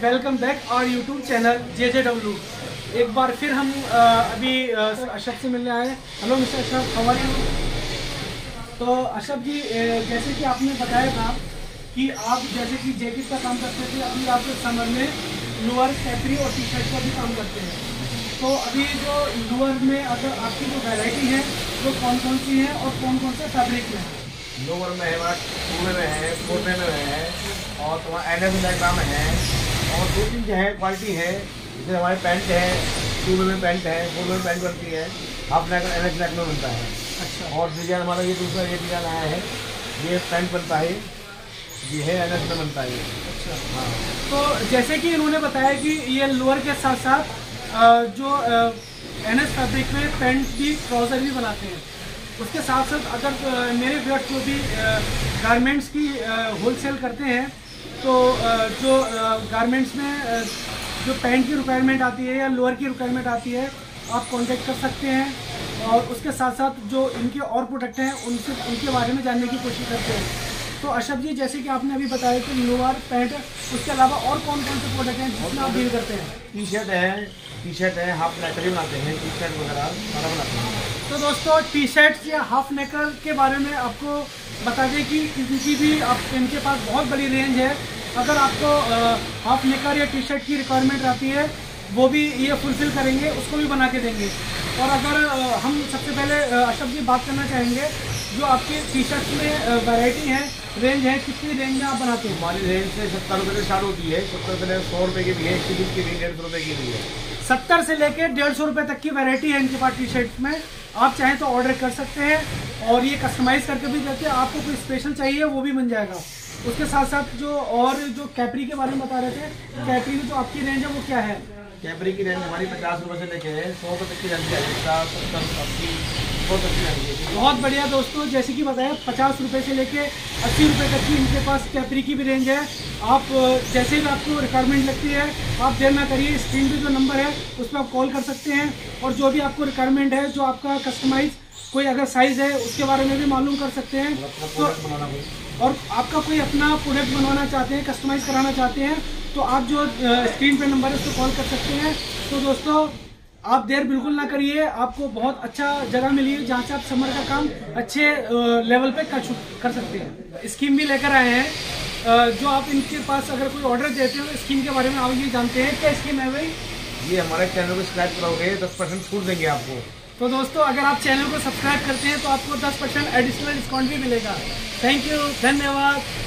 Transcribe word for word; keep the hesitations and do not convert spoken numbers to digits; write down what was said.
Welcome back our YouTube channel J J W. एक बार फिर हम आ, अभी अशरफ से मिलने आए हैं। Hello mister Ashraf, how are you? तो अशरफ जी, जैसे कि आपने बताया था कि आप जैसे कि जैकेट का काम करते थे, अभी आप समर में लोअर, कैपरी और टी शर्ट का भी काम करते हैं। तो अभी जो लोअर में अगर आपकी जो वैरायटी है वो कौन कौन सी है और कौन कौन से फैब्रिक में है? लोअर में है, हमारा टूबे में है, कोटे में है और तुम्हारा एन एस डायग्राम में है और दो तीन जो है क्वालिटी है। जैसे हमारे पैंट है, टूबे में पैंट है, फोर में पैंट बनती है, half neck N S neck में बनता है। अच्छा। और डिजाइन हमारा ये दूसरा ये डिजाइन आया है, ये पैंट बनता है, ये है एन एस में बनता है। अच्छा। हाँ, तो जैसे कि इन्होंने बताया कि ये लोअर के साथ साथ जो एन एस फैब्रिक में पैंट भी, ट्राउज़र भी बनाते हैं। उसके साथ साथ अगर मेरे व्यूअर्स जो भी गारमेंट्स की होलसेल करते हैं, तो जो गारमेंट्स में जो पैंट की रिक्वायरमेंट आती है या लोअर की रिक्वायरमेंट आती है, आप कांटेक्ट कर सकते हैं। और उसके साथ साथ जो इनके और प्रोडक्ट हैं उनसे उनके बारे में जानने की कोशिश करते हैं। तो अशरफ जी, जैसे कि आपने अभी बताया कि लोअर, पैंट, उसके अलावा और कौन कौन से प्रोडक्ट हैं जिसमें आप डील करते हैं? टी शर्ट है, टी शर्ट है, हाफ नेकर बनाते हैं, टी शर्ट वगैरह सारा बनाते हैं। तो दोस्तों, टी शर्ट या हाफ नेकर के बारे में आपको बता दें कि इनकी भी आप इनके पास बहुत बड़ी रेंज है। अगर आपको हाफ नेकर या टी शर्ट की रिक्वायरमेंट आती है, वो भी ये फुलफिल करेंगे, उसको भी बना के देंगे। और अगर हम सबसे पहले अशरफ जी बात करना चाहेंगे, जो आपके टी शर्ट में वैरायटी है, रेंज है, कितनी रेंज में आप बनाते हैं? हमारी रेंज से सत्तर रुपये से स्टार्ट होती है। सत्तर रुपये सौ रुपये की भी है, एक की भी डेढ़ सौ रुपये की भी है। सत्तर से लेके डेढ़ सौ रुपये तक की वैरायटी है इनके पास टी शर्ट में। आप चाहें तो ऑर्डर कर सकते हैं और ये कस्टमाइज करके भी देते हैं। आपको कोई स्पेशल चाहिए वो भी बन जाएगा। उसके साथ साथ जो और जो कैपरी के बारे में बता रहे थे, कैपरी में जो आपकी रेंज है वो क्या है? कैपरी की रेंज हमारी पचास रुपये से लेके सौ रुपये तक की रेंज है, पचास सत्तर अस्सी सौ तक की रेंज है। बहुत बढ़िया दोस्तों, जैसे कि बताया पचास रुपये से लेके अस्सी रुपये तक की इनके पास कैपरी की भी रेंज है। आप जैसे भी आपको रिक्वायरमेंट लगती है, आप देर ना करिए, स्क्रीन पे जो नंबर है उस पर आप कॉल कर सकते हैं। और जो भी आपको रिक्वायरमेंट है, जो आपका कस्टमाइज कोई अगर साइज़ है, उसके बारे में भी मालूम कर सकते हैं। तो और आपका कोई अपना प्रोडक्ट बनवाना चाहते हैं, कस्टमाइज़ कराना चाहते हैं, तो आप जो स्क्रीन पे नंबर है उस पर कॉल कर सकते हैं। तो दोस्तों, आप देर बिल्कुल ना करिए, आपको बहुत अच्छा जगह मिली है जहाँ से आप समर का काम अच्छे लेवल पे कर कर सकते हैं। स्कीम भी लेकर आए हैं, जो आप इनके पास अगर कोई ऑर्डर देते हो, स्कीम के बारे में आप ये जानते हैं क्या स्कीम है भाई? ये हमारे चैनल को सब्सक्राइब करोगे दस परसेंट छूट देंगे आपको। तो दोस्तों, अगर आप चैनल को सब्सक्राइब करते हैं तो आपको दस परसेंट एडिशनल डिस्काउंट भी मिलेगा। थैंक यू, धन्यवाद।